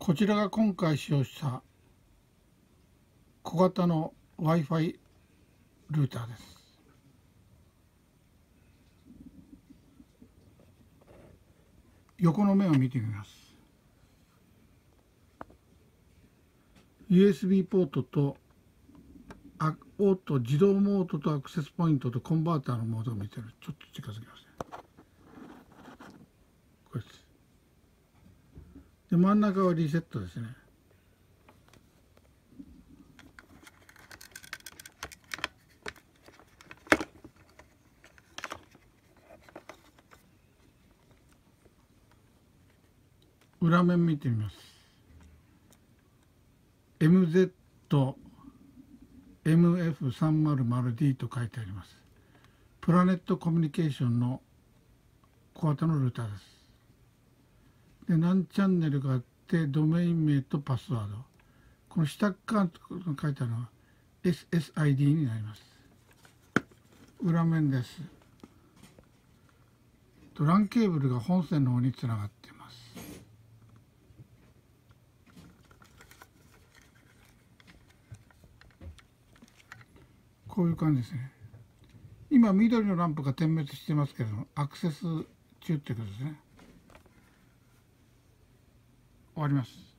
こちらが今回使用した小型の Wi-Fi ルーターです。横の面を見てみます。USB ポートとオート自動モードとアクセスポイントとコンバーターのモードを見てる。ちょっと近づきますね。これです。で、真ん中はリセットですね。裏面見てみます。MZ-MF300D と書いてあります。プラネットコミュニケーションの小型のルーターです。で、何チャンネルがあって、ドメイン名とパスワード。この下側に書いてあるのは SSID になります。裏面です。LAN ケーブルが本線の方につながっています。こういう感じですね。今、緑のランプが点滅してますけれども、アクセス中ということですね。終わります。